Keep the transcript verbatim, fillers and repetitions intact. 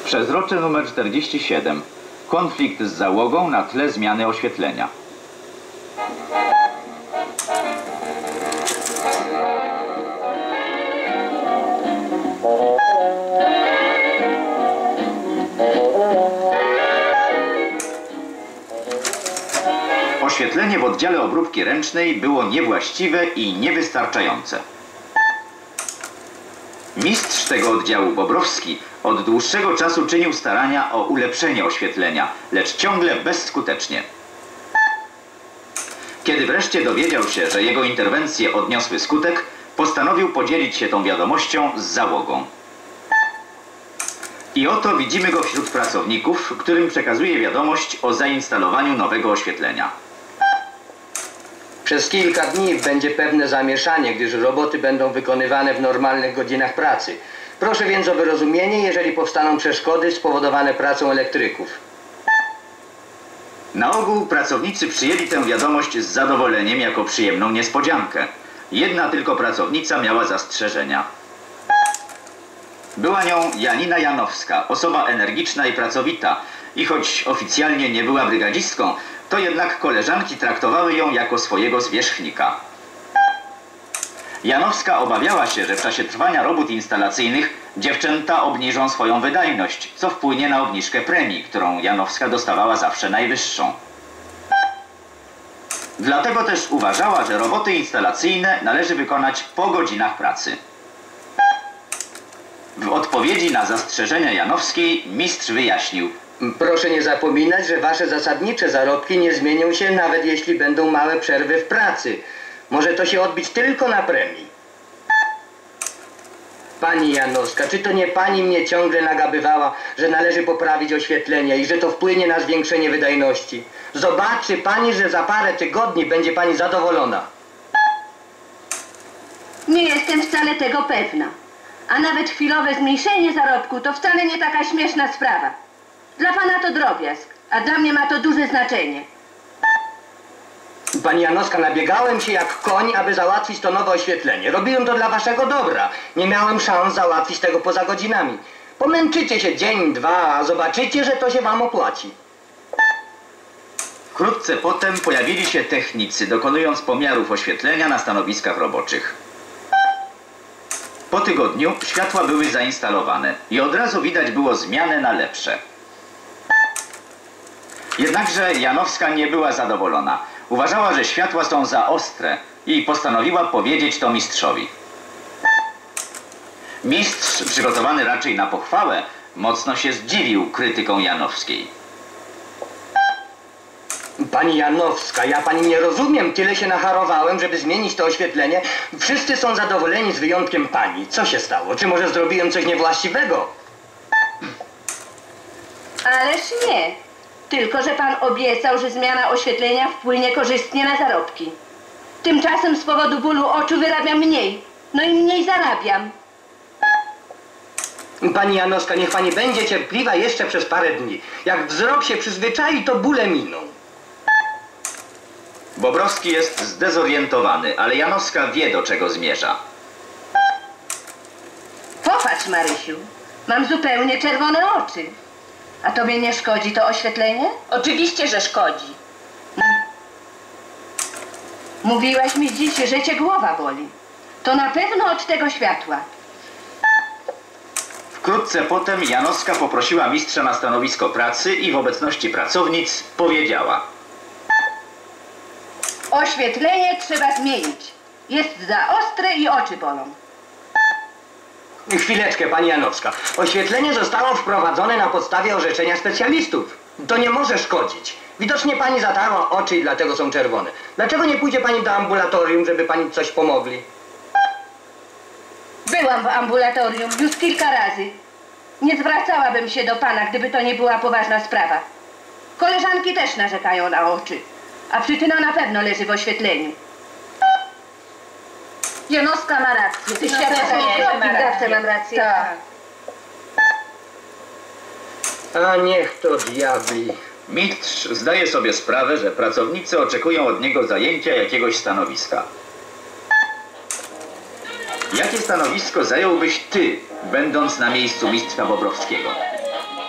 Przezrocze numer czterdzieści siedem. Konflikt z załogą na tle zmiany oświetlenia. Oświetlenie w oddziale obróbki ręcznej było niewłaściwe i niewystarczające. Mistrz tego oddziału, Bobrowski, od dłuższego czasu czynił starania o ulepszenie oświetlenia, lecz ciągle bezskutecznie. Kiedy wreszcie dowiedział się, że jego interwencje odniosły skutek, postanowił podzielić się tą wiadomością z załogą. I oto widzimy go wśród pracowników, którym przekazuje wiadomość o zainstalowaniu nowego oświetlenia. Przez kilka dni będzie pewne zamieszanie, gdyż roboty będą wykonywane w normalnych godzinach pracy. Proszę więc o wyrozumienie, jeżeli powstaną przeszkody spowodowane pracą elektryków. Na ogół pracownicy przyjęli tę wiadomość z zadowoleniem jako przyjemną niespodziankę. Jedna tylko pracownica miała zastrzeżenia. Była nią Janina Janowska, osoba energiczna i pracowita. I choć oficjalnie nie była brygadzistką, to jednak koleżanki traktowały ją jako swojego zwierzchnika. Janowska obawiała się, że w czasie trwania robót instalacyjnych dziewczęta obniżą swoją wydajność, co wpłynie na obniżkę premii, którą Janowska dostawała zawsze najwyższą. Dlatego też uważała, że roboty instalacyjne należy wykonać po godzinach pracy. W odpowiedzi na zastrzeżenia Janowskiej mistrz wyjaśnił: Proszę nie zapominać, że wasze zasadnicze zarobki nie zmienią się, nawet jeśli będą małe przerwy w pracy. Może to się odbić tylko na premii. Pani Janowska, czy to nie pani mnie ciągle nagabywała, że należy poprawić oświetlenie i że to wpłynie na zwiększenie wydajności? Zobaczy pani, że za parę tygodni będzie pani zadowolona. Nie jestem wcale tego pewna. A nawet chwilowe zmniejszenie zarobku to wcale nie taka śmieszna sprawa. Dla pana to drobiazg, a dla mnie ma to duże znaczenie. Pani Janowska, nabiegałem się jak koń, aby załatwić to nowe oświetlenie. Robiłem to dla waszego dobra. Nie miałem szans załatwić tego poza godzinami. Pomęczycie się dzień, dwa, a zobaczycie, że to się wam opłaci. Wkrótce potem pojawili się technicy, dokonując pomiarów oświetlenia na stanowiskach roboczych. Po tygodniu światła były zainstalowane i od razu widać było zmianę na lepsze. Jednakże Janowska nie była zadowolona. Uważała, że światła są za ostre i postanowiła powiedzieć to mistrzowi. Mistrz, przygotowany raczej na pochwałę, mocno się zdziwił krytyką Janowskiej. Pani Janowska, ja pani nie rozumiem. Tyle się nacharowałem, żeby zmienić to oświetlenie. Wszyscy są zadowoleni z wyjątkiem pani. Co się stało? Czy może zrobiłem coś niewłaściwego? Ależ nie. Tylko że pan obiecał, że zmiana oświetlenia wpłynie korzystnie na zarobki. Tymczasem z powodu bólu oczu wyrabiam mniej. No i mniej zarabiam. Pani Janowska, niech pani będzie cierpliwa jeszcze przez parę dni. Jak wzrok się przyzwyczai, to bóle miną. Bobrowski jest zdezorientowany, ale Janowska wie, do czego zmierza. Popatrz, Marysiu. Mam zupełnie czerwone oczy. A tobie nie szkodzi to oświetlenie? Oczywiście, że szkodzi. Mówiłaś mi dziś, że cię głowa boli. To na pewno od tego światła. Wkrótce potem Janowska poprosiła mistrza na stanowisko pracy i w obecności pracownic powiedziała: Oświetlenie trzeba zmienić. Jest za ostre i oczy bolą. Chwileczkę, pani Janowska. Oświetlenie zostało wprowadzone na podstawie orzeczenia specjalistów. To nie może szkodzić. Widocznie pani zatarła oczy i dlatego są czerwone. Dlaczego nie pójdzie pani do ambulatorium, żeby pani coś pomogli? Byłam w ambulatorium już kilka razy. Nie zwracałabym się do pana, gdyby to nie była poważna sprawa. Koleżanki też narzekają na oczy, a przyczyna na pewno leży w oświetleniu. Janowska ma rację. Ty No światło pewnie, że ma zawsze rację. mam rację. Tak. A niech to diabli. Mistrz zdaje sobie sprawę, że pracownicy oczekują od niego zajęcia jakiegoś stanowiska. Jakie stanowisko zająłbyś ty, będąc na miejscu mistrza Bobrowskiego?